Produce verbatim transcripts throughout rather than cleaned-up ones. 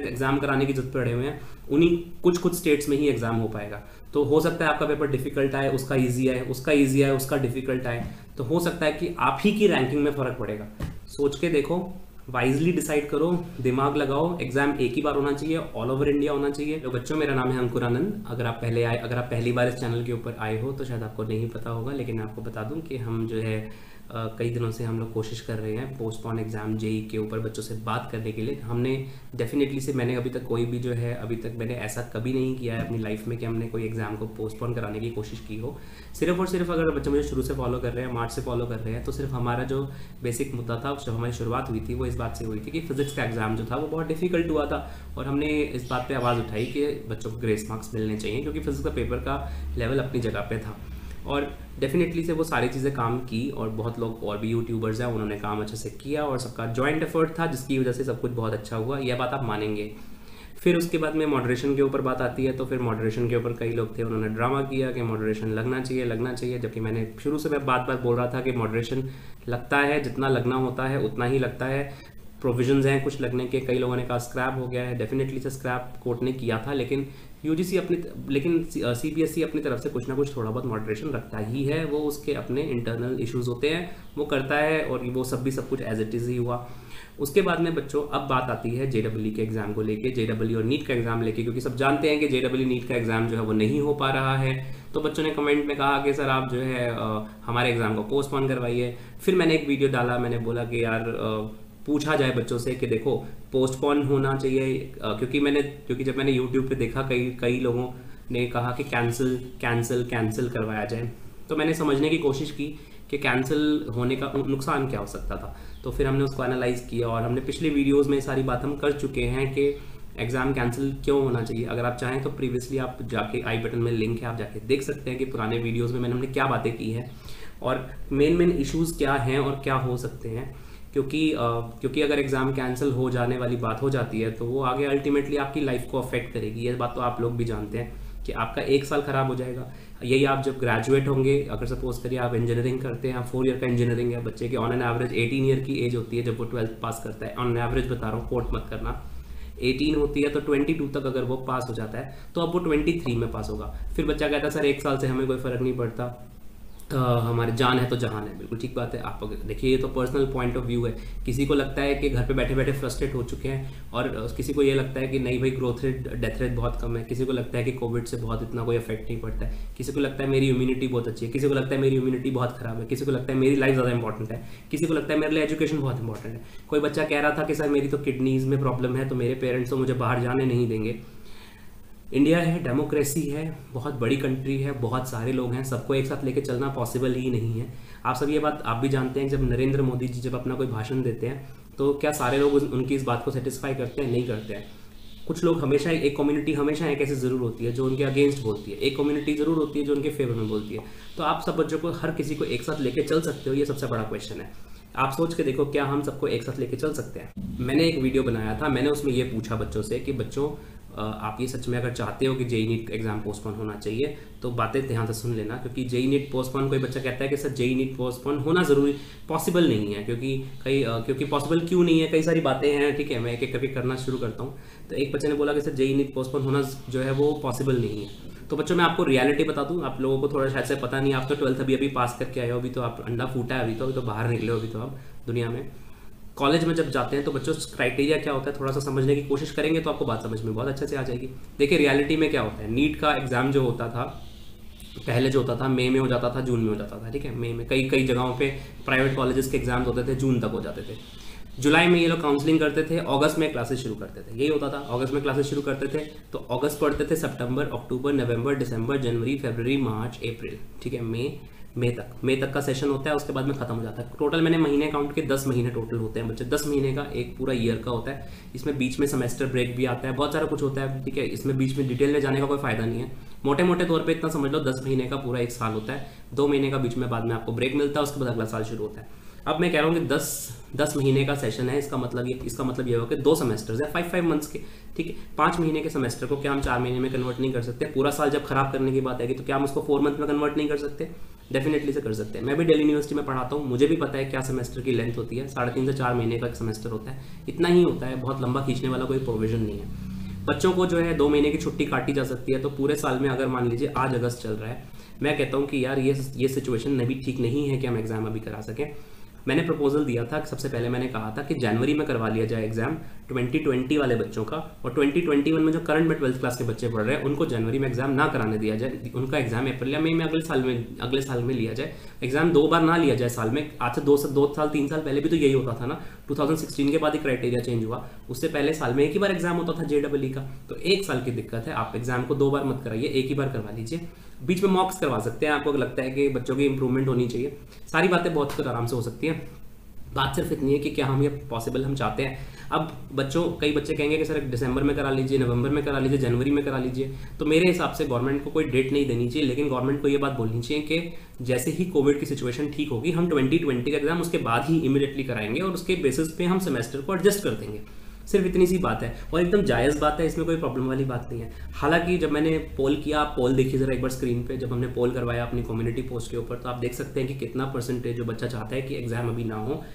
Exam कराने की जरूरत पड़े हुए हैं, उन्हीं कुछ कुछ स्टेट्स में ही एग्जाम हो पाएगा। तो हो सकता है आपका पेपर डिफिकल्ट आए, उसका ईजी आए, उसका ईजी आए, उसका डिफिकल्ट आए, तो हो सकता है कि आप ही की रैंकिंग में फर्क पड़ेगा। सोच के देखो, वाइजली डिसाइड करो, दिमाग लगाओ। एग्जाम एक ही बार होना चाहिए, ऑल ओवर इंडिया होना चाहिए। तो बच्चों, मेरा नाम है अंकुर आनंद। अगर आप पहले आए अगर आप पहली बार इस चैनल के ऊपर आए हो तो शायद आपको नहीं पता होगा, लेकिन आपको बता दूं कि हम जो है Uh, कई दिनों से हम लोग कोशिश कर रहे हैं पोस्टपोन एग्जाम जेई के ऊपर बच्चों से बात करने के लिए। हमने डेफिनेटली से मैंने अभी तक कोई भी जो है अभी तक मैंने ऐसा कभी नहीं किया है अपनी लाइफ में कि हमने कोई एग्जाम को पोस्टपोन कराने की कोशिश की हो। सिर्फ और सिर्फ अगर बच्चे मुझे शुरू से फॉलो कर रहे हैं, मार्च से फॉलो कर रहे हैं, तो सिर्फ हमारा जो बेसिक मुद्दा था, जब हमारी शुरुआत हुई थी, वो इस बात से हुई थी कि फिजिक्स का एग्जाम जो था वो बहुत डिफिकल्ट हुआ था, और हमने इस बात पर आवाज़ उठाई कि बच्चों को ग्रेस मार्क्स मिलने चाहिए, क्योंकि फिजिक्स का पेपर का लेवल अपनी जगह पे था। और डेफिनेटली से वो सारी चीज़ें काम की, और बहुत लोग और भी यूट्यूबर्स हैं, उन्होंने काम अच्छे से किया, और सबका जॉइंट एफर्ट था, जिसकी वजह से सब कुछ बहुत अच्छा हुआ। यह बात आप मानेंगे। फिर उसके बाद में मॉडरेशन के ऊपर बात आती है, तो फिर मॉडरेशन के ऊपर कई लोग थे, उन्होंने ड्रामा किया कि मॉडरेशन लगना चाहिए लगना चाहिए जबकि मैंने शुरू से मैं बात बात बोल रहा था कि मॉडरेशन लगता है, जितना लगना होता है उतना ही लगता है। प्रोविजंस हैं कुछ लगने के, कई लोगों ने कहा स्क्रैप हो गया है, डेफिनेटली से स्क्रैप कोर्ट ने किया था, लेकिन यूजीसी अपनी लेकिन सीबीएसई अपनी तरफ से कुछ ना कुछ थोड़ा बहुत मॉडरेशन रखता ही है। वो उसके अपने इंटरनल इश्यूज होते हैं, वो करता है, और वो सब भी सब कुछ एज इट इज़ ही हुआ। उसके बाद में बच्चों अब बात आती है जेडब्ल्यू के एग्जाम को लेके, जेडब्ल्यू और नीट का एग्जाम लेके, क्योंकि सब जानते हैं कि जेडब्ल्यू नीट का एग्जाम जो है वो नहीं हो पा रहा है। तो बच्चों ने कमेंट में कहा कि सर आप जो है आ, हमारे एग्जाम को पोस्टपोन करवाइए। फिर मैंने एक वीडियो डाला, मैंने बोला कि यार आ, पूछा जाए बच्चों से कि देखो पोस्टपोन होना चाहिए, क्योंकि मैंने क्योंकि जब मैंने यूट्यूब पे देखा कई कई लोगों ने कहा कि कैंसिल कैंसिल कैंसिल करवाया जाए, तो मैंने समझने की कोशिश की कि कैंसिल होने का नुकसान क्या हो सकता था। तो फिर हमने उसको एनालाइज किया, और हमने पिछले वीडियोज़ में सारी बात हम कर चुके हैं कि एग्ज़ाम कैंसिल क्यों होना चाहिए। अगर आप चाहें तो प्रीवियसली आप जाके आई बटन में लिंक है, आप जाके देख सकते हैं कि पुराने वीडियोज़ में मैंने हमने क्या बातें की हैं, और मेन मेन इशूज़ क्या हैं और क्या हो सकते हैं। क्योंकि क्योंकि अगर एग्ज़ाम कैंसिल हो जाने वाली बात हो जाती है तो वो आगे अल्टीमेटली आपकी लाइफ को अफेक्ट करेगी। ये बात तो आप लोग भी जानते हैं कि आपका एक साल ख़राब हो जाएगा। यही आप जब ग्रेजुएट होंगे, अगर सपोज करिए आप इंजीनियरिंग करते हैं, फोर ईयर का इंजीनियरिंग है, बच्चे की on an average eighteen year की एज होती है जब वो ट्वेल्थ पास करता है। ऑन एवरेज बता रहा हूँ, कोट मत करना। एटीन होती है तो ट्वेंटी टू तक अगर वो पास हो जाता है तो अब वो ट्वेंटी थ्री में पास होगा। फिर बच्चा कहता है सर एक साल से हमें कोई फ़र्क नहीं पड़ता, Uh, हमारे जान है तो जहान है। बिल्कुल ठीक बात है। आप देखिए, ये तो पर्सनल पॉइंट ऑफ व्यू है। किसी को लगता है कि घर पे बैठे बैठे फ्रस्ट्रेट हो चुके हैं, और किसी को ये लगता है कि नहीं भाई ग्रोथ रेट डेथ रेट बहुत कम है, किसी को लगता है कि कोविड से बहुत इतना कोई इफेक्ट नहीं पड़ता है, किसी को लगता है मेरी इम्यूनिटी बहुत अच्छी है, किसी को लगता है मेरी इम्यूनिटी बहुत खराब है, किसी को लगता है मेरी लाइफ ज़्यादा इंपॉर्टेंट है, किसी को लगता है मेरे लिए एजुकेशन बहुत इंपॉर्टेंट है। कोई बच्चा कह रहा था कि सर मेरी तो किडनीज में प्रॉब्लम है, तो मेरे पेरेंट्स तो मुझे बाहर जाने नहीं देंगे। इंडिया है, डेमोक्रेसी है, बहुत बड़ी कंट्री है, बहुत सारे लोग हैं, सबको एक साथ लेके चलना पॉसिबल ही नहीं है। आप सब ये बात आप भी जानते हैं, जब नरेंद्र मोदी जी जब अपना कोई भाषण देते हैं तो क्या सारे लोग उनकी इस बात को सेटिस्फाई करते हैं? नहीं करते हैं। कुछ लोग हमेशा, एक कम्युनिटी हमेशा एक ऐसी ज़रूर होती है जो उनके अगेंस्ट बोलती है, एक कम्युनिटी ज़रूर होती है जो उनके फेवर में बोलती है। तो आप सब बच्चों को, हर किसी को एक साथ लेके चल सकते हो? ये सबसे बड़ा क्वेश्चन है। आप सोच के देखो, क्या हम सबको एक साथ लेके चल सकते हैं? मैंने एक वीडियो बनाया था, मैंने उसमें ये पूछा बच्चों से कि बच्चों आप ये सच में अगर चाहते हो कि जेई नीट एग्जाम पोस्टपोन होना चाहिए तो बातें ध्यान से सुन लेना, क्योंकि जेई नीट पोस्टपोन, कोई बच्चा कहता है कि सर जेई नीट पोस्टपोन होना ज़रूरी पॉसिबल नहीं है, क्योंकि कई क्योंकि पॉसिबल क्यों नहीं है, कई सारी बातें हैं। ठीक है, मैं एक एक करके करना शुरू करता हूँ। तो एक बच्चे ने बोला कि सर जेई नीट पोस्टपोन होना जो है वो पॉसिबल नहीं है। तो बच्चों, मैं आपको रियलिटी बता दूं, आप लोगों को थोड़ा शायद से पता नहीं, आप तो ट्वेल्थ अभी अभी पास करके आए हो, अभी तो आप अंडा फूटा है, अभी तो अभी तो बाहर निकले हो, अभी तो आप दुनिया में। कॉलेज में जब जाते हैं तो बच्चों क्राइटेरिया क्या होता है थोड़ा सा समझने की कोशिश करेंगे तो आपको बात समझ में बहुत अच्छे से आ जाएगी। देखिए, रियलिटी में क्या होता है, नीट का एग्ज़ाम जो होता था पहले जो होता था मई में हो जाता था, जून में हो जाता था। ठीक है, मई में कई कई जगहों पे प्राइवेट कॉलेजेस के एग्जाम्स होते थे, जून तक हो जाते थे। जुलाई में ये लोग काउंसलिंग करते थे, अगस्त में क्लासेस शुरू करते थे। यही होता था, अगस्त में क्लासेस शुरू करते थे तो अगस्त पढ़ते थे, सितंबर, अक्टूबर, नवंबर, दिसंबर, जनवरी, फरवरी, मार्च, अप्रैल। ठीक है, मई मई तक मई तक का सेशन होता है, उसके बाद में खत्म हो जाता है। टोटल मैंने महीने काउंट के दस महीने टोटल होते हैं बच्चे, दस महीने का एक पूरा ईयर का होता है। इसमें बीच में सेमेस्टर ब्रेक भी आता है, बहुत सारा कुछ होता है। ठीक है, इसमें बीच में डिटेल में जाने का कोई फायदा नहीं है। मोटे मोटे तौर पे इतना समझ लो, दस महीने का पूरा एक साल होता है, दो महीने का बीच में बाद में आपको ब्रेक मिलता है, उसके बाद अगला साल शुरू होता है। अब मैं कह रहा हूँ कि दस दस महीने का सेशन है, इसका मतलब ये इसका मतलब ये हो कि दो सेमेस्टर्स है, फाइव फाइव मंथ्स के। ठीक है, पाँच महीने के सेमेस्टर को क्या हम चार महीने में कन्वर्ट नहीं कर सकते? पूरा साल जब खराब करने की बात आएगी तो क्या हम उसको फोर मंथ में कन्वर्ट नहीं कर सकते? डेफिनेटली से कर सकते हैं। मैं भी दिल्ली यूनिवर्सिटी में पढ़ाता हूँ, मुझे भी पता है क्या सेमेस्टर की लेंथ होती है, साढ़े तीन से चार महीने का एक सेमेस्टर होता है, इतना ही होता है, बहुत लंबा खींचने वाला कोई प्रोविजन नहीं है। बच्चों को जो है दो महीने की छुट्टी काटी जा सकती है, तो पूरे साल में अगर मान लीजिए आज अगस्त चल रहा है, मैं कहता हूँ कि यार ये ये सिचुएशन अभी ठीक नहीं है कि हम एग्जाम अभी करा सकें। मैंने प्रपोजल दिया था, सबसे पहले मैंने कहा था कि जनवरी में करवा लिया जाए एग्जाम ट्वेंटी ट्वेंटी वाले बच्चों का, और ट्वेंटी ट्वेंटी वन में जो करंट में ट्वेल्थ क्लास के बच्चे पढ़ रहे हैं उनको जनवरी में एग्जाम ना कराने दिया जाए, उनका एग्जाम अप्रैल या मई में अगले साल में अगले साल में लिया जाए। एग्जाम दो बार ना लिया जाए साल में। आज से दो दो साल तीन साल पहले भी तो यही होता था ना, टू थाउजेंड सिक्सटीन के बाद ही क्राइटेरिया चेंज हुआ, उससे पहले साल में एक ही बार एग्जाम होता था जे डबल ई का। तो एक साल की दिक्कत है, आप एग्जाम को दो बार मत कराइए, एक ही बार करवा लीजिए। बीच में मॉक्स करवा सकते हैं, आपको लगता है कि बच्चों की इंप्रूवमेंट होनी चाहिए, सारी बातें बहुत आराम से हो सकती हैं। बात सिर्फ इतनी है कि क्या हम ये पॉसिबल हम चाहते हैं। अब बच्चों कई बच्चे कहेंगे कि सर दिसंबर में करा लीजिए, नवंबर में करा लीजिए, जनवरी में करा लीजिए, तो मेरे हिसाब से गवर्नमेंट को कोई डेट नहीं देनी चाहिए, लेकिन गवर्नमेंट को ये बात बोलनी चाहिए कि जैसे ही कोविड की सिचुएशन ठीक होगी हम ट्वेंटी ट्वेंटी का एग्जाम उसके बाद ही इमीडिएटली कराएंगे और उसके बेसिस पे हम सेमेस्टर को एडजस्ट कर देंगे। सिर्फ इतनी सी बात है और एकदम जायज़ बात है, इसमें कोई प्रॉब्लम वाली बात नहीं है। हालांकि जब मैंने पोल किया, आप पोल देखिए जरा एक बार स्क्रीन पे, जब हमने पोल करवाया अपनी कम्युनिटी पोस्ट के ऊपर, तो आप देख सकते हैं कि कितना परसेंटेज जो बच्चा चाहता है कि एग्जाम अभी ना हो।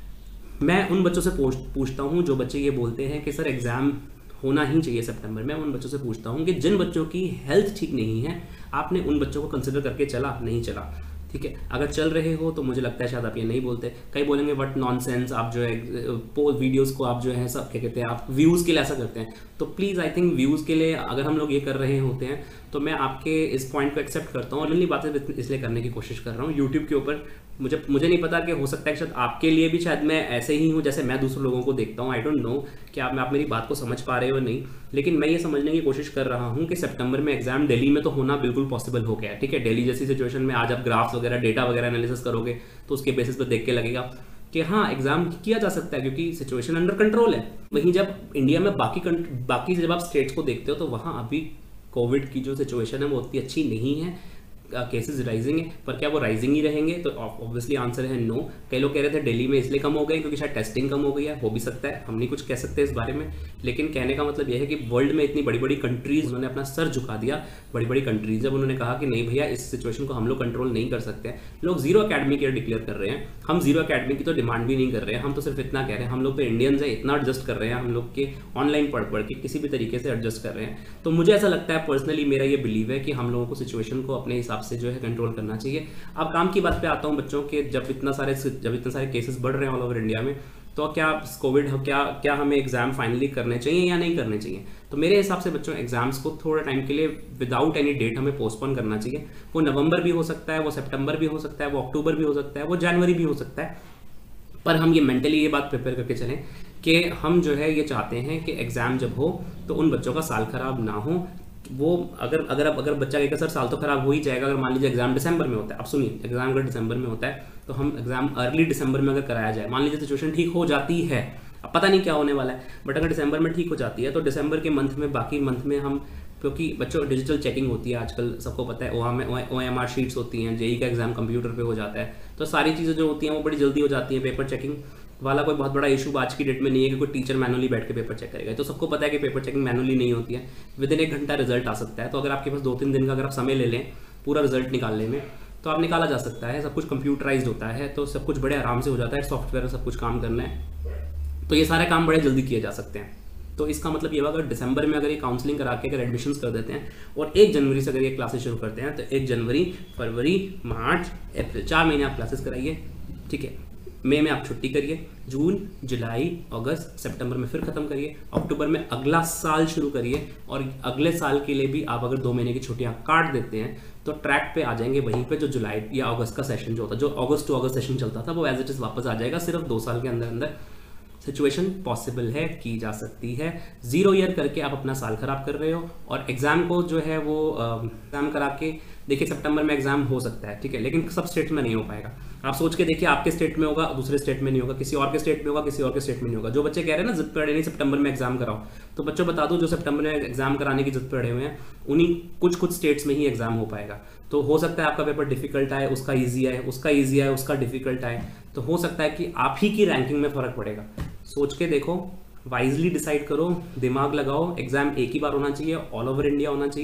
मैं उन बच्चों से पूछता हूँ जो बच्चे ये बोलते हैं कि सर एग्जाम होना ही चाहिए सितंबर में, उन बच्चों से पूछता हूँ कि जिन बच्चों की हेल्थ ठीक नहीं है, आपने उन बच्चों को कंसिडर करके चला नहीं चला? ठीक है, अगर चल रहे हो तो मुझे लगता है शायद आप ये नहीं बोलते। कई बोलेंगे व्हाट नॉनसेंस, आप जो है पोल वीडियोस को आप जो है सब क्या कहते हैं, आप व्यूज़ के लिए ऐसा करते हैं। तो प्लीज़ आई थिंक व्यूज़ के लिए अगर हम लोग ये कर रहे होते हैं तो मैं आपके इस पॉइंट को एक्सेप्ट करता हूँ और इतनी बातें इसलिए करने की कोशिश कर रहा हूँ यूट्यूब के ऊपर। मुझे मुझे नहीं पता कि हो सकता है कि शायद आपके लिए भी शायद मैं ऐसे ही हूँ जैसे मैं दूसरे लोगों को देखता हूँ। आई डोंट नो कि आप आप मेरी बात को समझ पा रहे हो नहीं, लेकिन मैं ये समझने की कोशिश कर रहा हूँ कि सितंबर में एग्जाम दिल्ली में तो होना बिल्कुल पॉसिबल हो गया है। ठीक है, दिल्ली जैसी सिचुएशन में आज आप ग्राफ्स वगैरह डेटा वगैरह एनालिसिस करोगे तो उसके बेसिस पर देख के लगेगा कि हाँ एग्जाम किया जा सकता है क्योंकि सिचुएशन अंडर कंट्रोल है। वहीं जब इंडिया में बाकी बाकी जब आप स्टेट्स को देखते हो तो वहाँ अभी कोविड की जो सिचुएशन है वो उतनी अच्छी नहीं है, केसेस राइजिंग है, पर क्या वो राइजिंग ही रहेंगे? तो ऑब्वियसली आंसर है नो। कई लोग कह रहे थे दिल्ली में इसलिए कम हो गए क्योंकि शायद टेस्टिंग कम हो गई है, हो भी सकता है, हम नहीं कुछ कह सकते इस बारे में, लेकिन कहने का मतलब यह है कि वर्ल्ड में इतनी बड़ी बड़ी कंट्रीज उन्होंने अपना सर झुका दिया। बड़ी बड़ी कंट्रीज जब उन्होंने कहा कि नहीं भैया इस सिचुएशन को हम लोग कंट्रोल नहीं कर सकते, लोग जीरो अकेडमी केयर डिक्लेयर कर रहे हैं। हम जीरो अकेडमी की तो डिमांड भी नहीं कर रहे हैं, हम तो सिर्फ इतना कह रहे हैं हम लोग तो इंडियंस हैं, इतना एडजस्ट कर रहे हैं हम लोग के ऑनलाइन पढ़ पढ़ के किसी भी तरीके से एडजस्ट कर रहे हैं। तो मुझे ऐसा लगता है पर्सनली, मेरा ये बिलीव है कि हम लोगों को सिचुएशन को अपने हिसाब से जो है कंट्रोल करना चाहिए। अब काम की बात पे आता हूं बच्चों के, जब इतना सारे जब इतने सारे केसेस बढ़ रहे हैं ऑल ओवर इंडिया में, तो क्या कोविड क्या क्या हमें एग्जाम फाइनली करने चाहिए या नहीं करने चाहिए? तो मेरे हिसाब से बच्चों एग्जाम्स को थोड़ा टाइम के लिए विदाउट एनी डेट हमें पोस्टपोन करना चाहिए। वो नवंबर भी हो सकता है, वो सितंबर भी हो सकता है, वो अक्टूबर भी हो सकता है, वो जनवरी भी हो सकता है, पर हम ये मेंटली ये बात प्रिपेयर करके चलें कि हम जो है ये चाहते हैं कि एग्जाम जब हो तो उन बच्चों का साल खराब ना हो। वो अगर अगर अगर बच्चा कहेगा सर साल तो खराब हो ही जाएगा, अगर मान लीजिए एग्जाम दिसंबर में होता है, अब सुनिए एग्जाम अगर दिसंबर में होता है तो हम एग्जाम अर्ली दिसंबर में अगर कराया जाए, मान लीजिए सिचुएशन ठीक हो जाती है, अब पता नहीं क्या होने वाला है, बट अगर दिसंबर में ठीक हो जाती है तो दिसंबर के मंथ में बाकी मंथ में हम, क्योंकि बच्चों डिजिटल चेकिंग होती है आजकल सबको पता है, ओ एम आर शीट्स होती हैं, जेई का एग्जाम कंप्यूटर पे हो जाता है, तो सारी चीज़ें जो होती हैं वो बड़ी जल्दी हो जाती हैं। पेपर चेकिंग वाला कोई बहुत बड़ा इशू आज की डेट में नहीं है कि कोई टीचर मैनुअली बैठ के पेपर चेक करेगा, तो सबको पता है कि पेपर चेकिंग मैनुअली नहीं होती है, विद इन एक घंटा रिजल्ट आ सकता है। तो अगर आपके पास दो तीन दिन का अगर आप समय ले लें पूरा रिजल्ट निकालने में तो आप निकाला जा सकता है। सब कुछ कंप्यूटराइज्ड होता है तो सब कुछ बड़े आराम से हो जाता है, सॉफ्टवेयर सब कुछ काम करना है तो ये सारे काम बड़े जल्दी किए जा सकते हैं। तो इसका मतलब ये हुआ अगर दिसंबर में अगर ये काउंसलिंग करा के अगर एडमिशन कर देते हैं और एक जनवरी से अगर ये क्लासेस शुरू करते हैं तो एक जनवरी, फरवरी, मार्च, अप्रैल, चार महीने आप क्लासेस कराइए। ठीक है, मई में आप छुट्टी करिए, जून, जुलाई, अगस्त, सितंबर में फिर खत्म करिए, अक्टूबर में अगला साल शुरू करिए, और अगले साल के लिए भी आप अगर दो महीने की छुट्टियां काट देते हैं तो ट्रैक पे आ जाएंगे वहीं पे जो जुलाई या अगस्त का सेशन जो होता है, जो अगस्त टू अगस्त सेशन चलता था वो एज इट इज वापस आ जाएगा। सिर्फ दो साल के अंदर अंदर सिचुएशन पॉसिबल है, की जा सकती है। जीरो ईयर करके आप अपना साल खराब कर रहे हो और एग्जाम को जो है वो एग्जाम करा के देखिए सितंबर में एग्जाम हो सकता है, ठीक है, लेकिन सब स्टेट में नहीं हो पाएगा। आप सोच के देखिए आपके स्टेट में होगा, दूसरे स्टेट में नहीं होगा, किसी और के स्टेट में होगा, किसी और के स्टेट में नहीं होगा। जो बच्चे कह रहे हैं ना जिद पे अड़े नहीं सितंबर में एग्जाम कराओ, तो बच्चों बता दो जो सितंबर में एग्जाम कराने की जिद पे अड़े हुए हैं उन्हीं कुछ कुछ स्टेट्स में ही एग्जाम हो पाएगा। तो हो सकता है आपका पेपर डिफिकल्ट आए, उसका ईजी आए, उसका ईजी आए, उसका डिफिकल्ट आए, तो हो सकता है कि आप ही की रैंकिंग में फर्क पड़ेगा। सोच के देखो, वाइजली डिसाइड करो, दिमाग लगाओ, एग्जाम एक ही बार होना चाहिए, ऑल ओवर इंडिया होना चाहिए,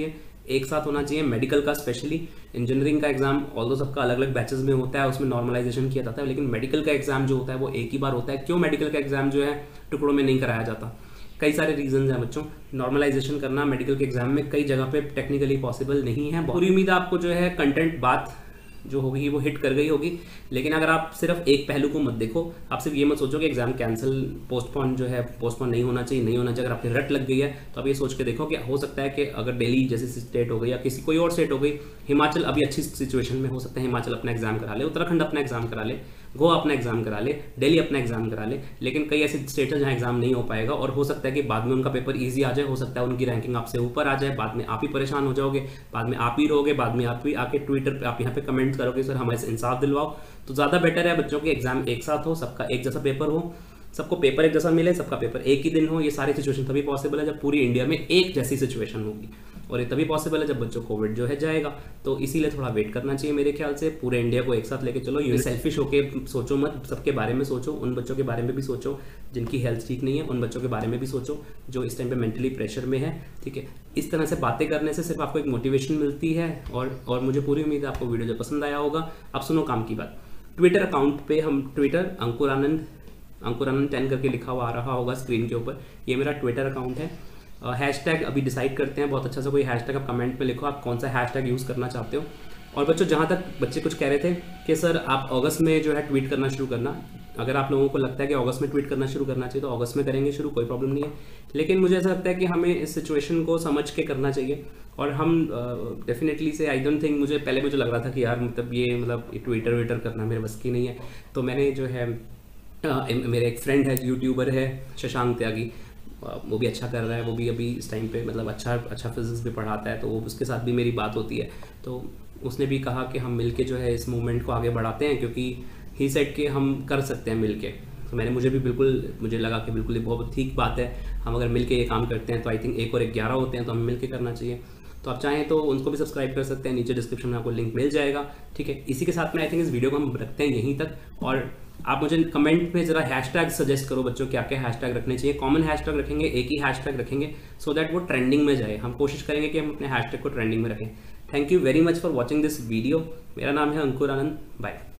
एक साथ होना चाहिए। मेडिकल का स्पेशली, इंजीनियरिंग का एग्जाम ऑल्दो सबका अलग अलग बैचेस में होता है, उसमें नॉर्मलाइजेशन किया जाता है, लेकिन मेडिकल का एग्जाम जो होता है वो एक ही बार होता है। क्यों मेडिकल का एग्जाम जो है टुकड़ों में नहीं कराया जाता? कई सारे रीजंस हैं बच्चों। नॉर्मलाइजेशन करना मेडिकल के एग्जाम में कई जगह पे टेक्निकली पॉसिबल नहीं है। पूरी उम्मीद है आपको जो है कंटेंट बात जो होगी वो हिट कर गई होगी, लेकिन अगर आप सिर्फ एक पहलू को मत देखो, आप सिर्फ ये मत सोचो कि एग्जाम कैंसिल पोस्टपोन जो है पोस्टपोन नहीं होना चाहिए नहीं होना चाहिए। अगर आपकी रट लग गई है तो आप ये सोच के देखो कि हो सकता है कि अगर दिल्ली जैसी स्टेट हो गई या किसी कोई और स्टेट हो गई, हिमाचल अभी अच्छी सिचुएशन में हो सकता है हिमाचल अपना एग्जाम करा ले, उत्तराखंड अपना एग्जाम करा ले, गोवा अपना एग्जाम करा ले, दिल्ली अपना एग्जाम करा ले, लेकिन कई ऐसे स्टेट है जहाँ एग्जाम नहीं हो पाएगा और हो सकता है कि बाद में उनका पेपर ईजी आ जाए, हो सकता है उनकी रैंकिंग आपसे ऊपर आ जाए, बाद में आप ही परेशान हो जाओगे, बाद में आप ही रहोगे, बाद में आप भी आके ट्विटर पे आप यहाँ पे कमेंट करोगे सर हमारे इंसाफ दिलवाओ। तो ज़्यादा बेटर है बच्चों के एग्जाम एक साथ हो, सबका एक जैसा पेपर हो, सबको पेपर एक जैसा मिले, सबका पेपर एक ही दिन हो। ये सारी सिचुएशन तभी पॉसिबल है जब पूरी इंडिया में एक जैसी सिचुएशन होगी, और ये तभी पॉसिबल है जब बच्चों कोविड जो है जाएगा। तो इसीलिए थोड़ा वेट करना चाहिए मेरे ख्याल से। पूरे इंडिया को एक साथ लेके चलो। ये सेल्फिश होके सोचो मत, सबके बारे में सोचो, उन बच्चों के बारे में भी सोचो जिनकी हेल्थ ठीक नहीं है, उन बच्चों के बारे में भी सोचो जो इस टाइम पे मेंटली प्रेशर में है, ठीक है। इस तरह से बातें करने से सिर्फ आपको एक मोटिवेशन मिलती है, और और मुझे पूरी उम्मीद है आपको वीडियो जो पसंद आया होगा। अब सुनो काम की बात। ट्विटर अकाउंट पे हम ट्विटर अंकुर आनंद अंकुर आनंद टेन करके लिखा हुआ आ रहा होगा स्क्रीन के ऊपर, ये मेरा ट्विटर अकाउंट है। हैशटैग uh, अभी डिसाइड करते हैं बहुत अच्छा सा कोई हैशटैग, आप कमेंट पे लिखो आप कौन सा हैशटैग यूज़ करना चाहते हो। और बच्चों जहाँ तक बच्चे कुछ कह रहे थे कि सर आप अगस्त में जो है ट्वीट करना शुरू करना, अगर आप लोगों को लगता है कि अगस्त में ट्वीट करना शुरू करना चाहिए तो अगस्त में करेंगे शुरू, कोई प्रॉब्लम नहीं है। लेकिन मुझे ऐसा लगता है कि हमें इस सिचुएशन को समझ के करना चाहिए, और हम डेफिनेटली से आई डोंट थिंक, मुझे पहले मुझे लग रहा था कि यार मतलब ये मतलब ट्विटर वीटर करना मेरे बस की नहीं है। तो मैंने जो है आ, मेरे एक फ्रेंड है यूट्यूबर है शशांक त्यागी, वो भी अच्छा कर रहा है, वो भी अभी इस टाइम पे मतलब अच्छा अच्छा फिजिक्स भी पढ़ाता है, तो वो उसके साथ भी मेरी बात होती है। तो उसने भी कहा कि हम मिलके जो है इस मूवमेंट को आगे बढ़ाते हैं, क्योंकि ही सेड कि हम कर सकते हैं मिलके। तो मैंने मुझे भी बिल्कुल मुझे लगा कि बिल्कुल ये बहुत ठीक बात है, हम अगर मिलके ये काम करते हैं तो आई थिंक एक और एक ग्यारह होते हैं, तो हमें मिलके करना चाहिए। तो आप चाहें तो उनको भी सब्सक्राइब कर सकते हैं, नीचे डिस्क्रिप्शन में आपको लिंक मिल जाएगा, ठीक है। इसी के साथ में आई थिंक इस वीडियो को हम रखते हैं यहीं तक, और आप मुझे कमेंट में जरा हैशटैग सजेस्ट करो बच्चों क्या क्या हैशटैग रखने चाहिए। कॉमन हैशटैग रखेंगे, एक ही हैशटैग रखेंगे सो दैट वो ट्रेंडिंग में जाए। हम कोशिश करेंगे कि हम अपने हैशटैग को ट्रेंडिंग में रखें। Thank you very much for watching this video. मेरा नाम है अंकुर आनंद, बाय।